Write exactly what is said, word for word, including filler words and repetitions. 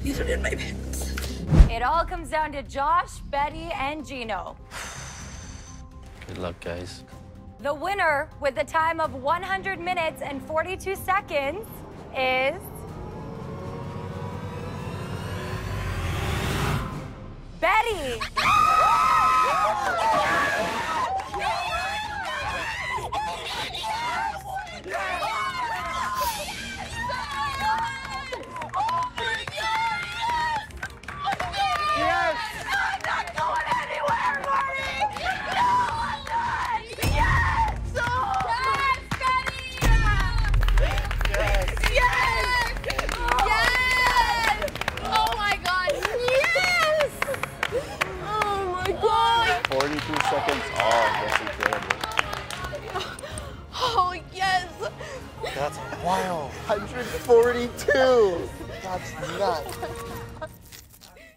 These are in my pants. It all comes down to Josh, Betty, and Gino. Good luck, guys. The winner with a time of one hundred minutes and forty-two seconds is... Betty! Yes! I'm not going anywhere, Marty! No, I'm not! Yes! Oh! Yes, Betty! Yes! Yes! Yes! Oh my God! Yes! Oh my God! forty-two seconds off. That's incredible. Oh yes! That's wild. one hundred forty-two. That's nuts.